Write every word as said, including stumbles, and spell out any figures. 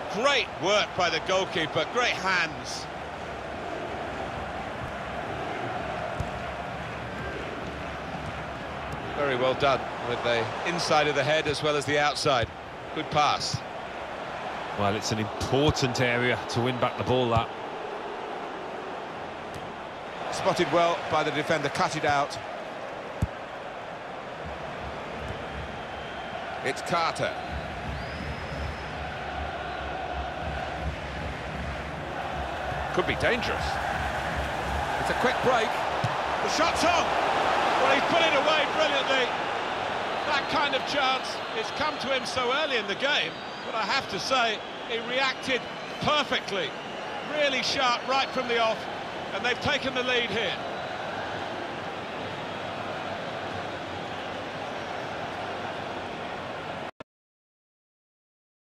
Great work by the goalkeeper, great hands. Very well done, with the inside of the head as well as the outside. Good pass. Well, it's an important area to win back the ball, that. Spotted well by the defender, cut it out. It's Carter. Could be dangerous. It's a quick break. The shot's on! Well, he's put it away brilliantly. That kind of chance has come to him so early in the game, but I have to say, he reacted perfectly. Really sharp right from the off, and they've taken the lead here.